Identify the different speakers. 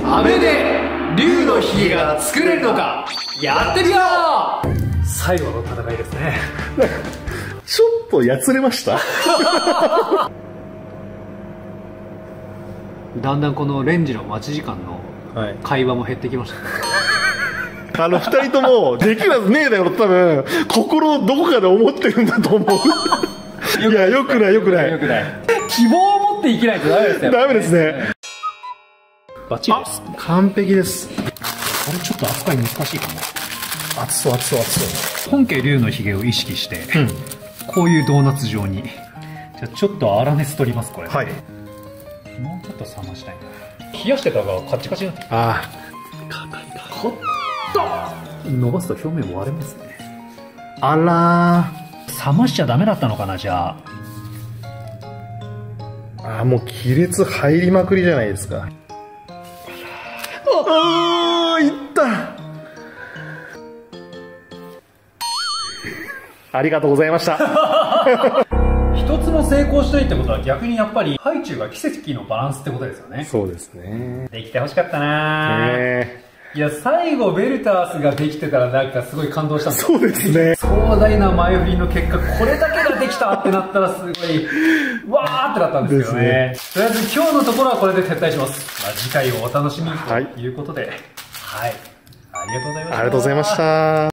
Speaker 1: 飴で竜のひげが作れるのか、やってみよう。最後の戦いですね。
Speaker 2: ちょっとやつれました。
Speaker 1: だんだんこのレンジの待ち時間の会話も減ってきました、
Speaker 2: 2人ともできるはずねえだよ、多分心どこかで思ってるんだと思う。いや、よくないよくない。
Speaker 1: 希望を持って生きないとダメですよ。
Speaker 2: ダメですね。
Speaker 1: バッチリです。
Speaker 2: 完璧です。
Speaker 1: これちょっと扱い難しいかも。
Speaker 2: 熱そう熱そう熱そう。
Speaker 1: 本家竜のひげを意識して、こういうドーナツ状に。じゃあちょっと粗熱取ります、これ。はい。もうちょっと冷ましたいな。冷やしてた方がカッチカチになってきた。ああ、硬いか。伸ばすと表面割れますね。
Speaker 2: あら
Speaker 1: ー、冷ましちゃダメだったのかな、じゃあ。
Speaker 2: もう亀裂入りまくりじゃないですか。いった。ありがとうございました。
Speaker 1: 一つも成功しないってことは逆にやっぱりハイチュウが奇跡のバランスってことですよね。
Speaker 2: そうですね。
Speaker 1: できてほしかったなぁ。いや、最後ベルタースができてたらなんかすごい感動したんです。
Speaker 2: そうですね。
Speaker 1: 壮大な前振りの結果、これだけができたってなったらすごいわーってなったんですけどね。とりあえず今日のところはこれで撤退します。まあ、次回をお楽しみにということで、はい、ありがとうございました。
Speaker 2: ありがとうございました。